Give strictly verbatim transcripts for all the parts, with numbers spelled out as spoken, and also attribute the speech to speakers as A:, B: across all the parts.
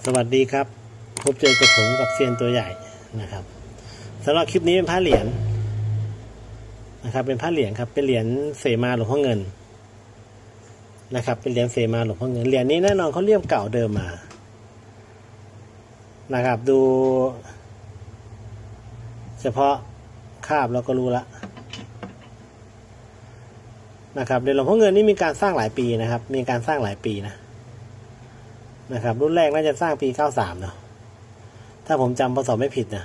A: สวัสดีครับพบเจอกับผมกับเซียนตัวใหญ่นะครับสำหรับคลิปนี้เป็นพระเหรียญนะครับเป็นพระเหรียญครับเป็นเหรียญเสมาหลวงพ่อเงินนะครับเป็นเหรียญเสมาหลวงพ่อเงินเหรียญนี้แน่นอนเขาเลี่ยมเก่าเดิมมานะครับดูเฉพาะคาบเราก็รู้ละนะครับเหรียญหลวงพ่อเงินนี่มีการสร้างหลายปีนะครับมีการสร้างหลายปีนะนะครับรุ่นแรกน่าจะสร้างปีเก้าสามเนาะถ้าผมจำพศไม่ผิดนะ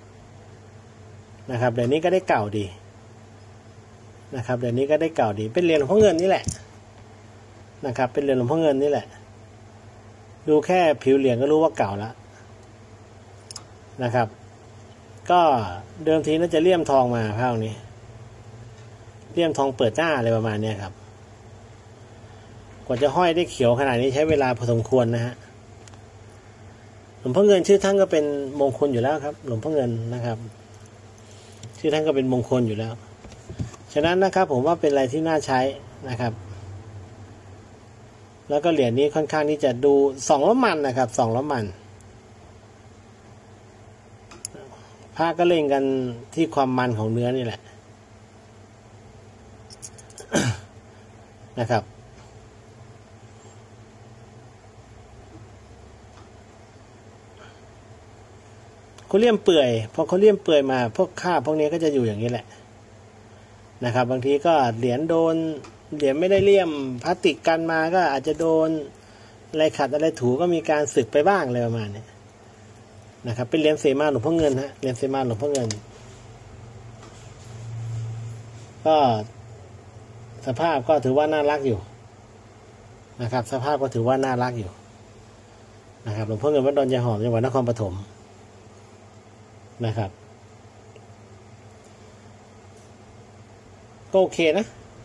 A: นะครับเดี๋ยวนี้ก็ได้เก่าดีนะครับเดี๋ยวนี้ก็ได้เก่าดีเป็นเหรียญหลวงพ่อเงินนี่แหละนะครับเป็นเหรียญหลวงพ่อเงินนี่แหละดูแค่ผิวเหรียญก็รู้ว่าเก่าแล้วนะครับก็เดิมทีน่าจะเลี่ยมทองมาภาคนี้เลี่ยมทองเปิดหน้าอะไรประมาณนี้ครับกว่าจะห้อยได้เขียวขนาดนี้ใช้เวลาพอสมควรนะฮะหลวงพ่อเงินชื่อท่านก็เป็นมงคลอยู่แล้วครับหลวงพ่อเงินนะครับชื่อท่านก็เป็นมงคลอยู่แล้วฉะนั้นนะครับผมว่าเป็นอะไรที่น่าใช้นะครับแล้วก็เหรียญนี้ค่อนข้างที่จะดูส่องแล้วมันนะครับส่องแล้วมันพระก็เล่นกันที่ความมันของเนื้อนี่แหละนะครับเขาเลี่ยมเปื่อยพอเขาเลี่ยมเปื่อยมาพวกคราบพวกนี้ก็จะอยู่อย่างนี้แหละนะครับบางทีก็เหรียญโดนเหรียญไม่ได้เลี่ยมพลาสติกกันมาก็อาจจะโดนอะไรขัดอะไรถูก็มีการสึกไปบ้างอะไรประมาณนี้นะครับเป็นเหรียญเสมาหลวงพ่อเงินฮะเหรียญเสมาหลวงพ่อเงินก็สภาพก็ถือว่าน่ารักอยู่นะครับสภาพก็ถือว่าน่ารักอยู่นะครับหลวงพ่อเงินวัดดอนยายหอมจังหวัดนครปฐมนะครับก็โอเคนะ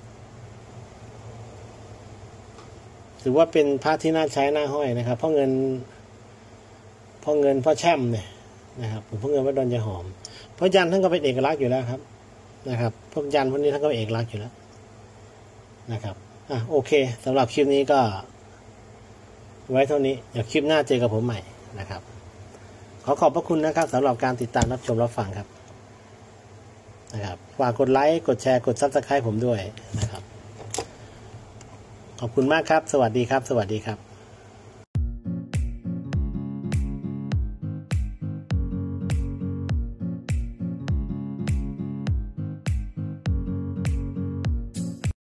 A: ถือว่าเป็นพระที่น่าใช้น่าห้อยนะครับพ่อเงินพ่อเงินพ่อแช่มเนี่ยนะครับหลวงพ่อเงินวัดดอนยายหอมเพราะยันท่านก็เป็นเอกลักษณ์อยู่แล้วครับนะครับพวกยันพวกนี้ท่านก็เป็นเอกลักษณ์อยู่แล้วนะครับอ่ะโอเคสำหรับคลิปนี้ก็ไว้เท่านี้เดี๋ยวคลิปหน้าเจอกับผมใหม่นะครับขอขอบพระคุณนะครับสำหรับการติดตามรับชมรับฟังครับนะครับฝากกดไลค์กดแชร์กดซับสไครป์ผมด้วยนะครับขอบคุณมากครับสวัสดีครับสวัสดีครับ